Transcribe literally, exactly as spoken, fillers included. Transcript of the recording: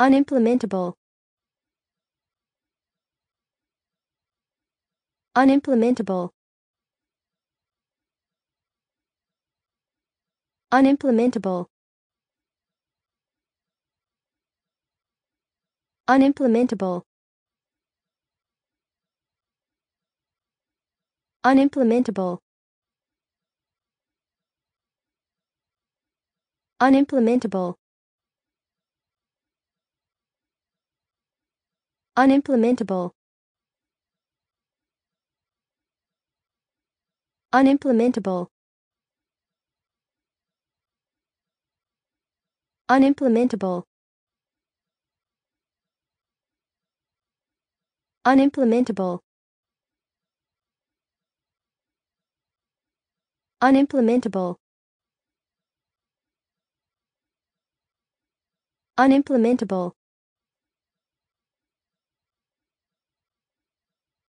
Unimplementable. Unimplementable. Unimplementable. Unimplementable. Unimplementable. Unimplementable. Unimplementable. Unimplementable. Unimplementable. Unimplementable. Unimplementable. Unimplementable.